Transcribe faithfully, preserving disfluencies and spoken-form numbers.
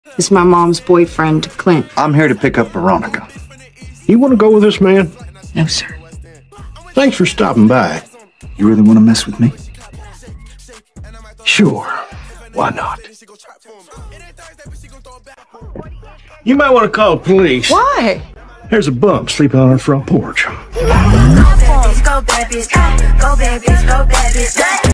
This is my mom's boyfriend, Clint. I'm here to pick up Veronica. You want to go with this man? No, sir. Thanks for stopping by. You really want to mess with me? Sure. Why not? You might want to call the police. Why? There's a bump sleeping on our front porch. Go babies, go babies, go babies, go babies.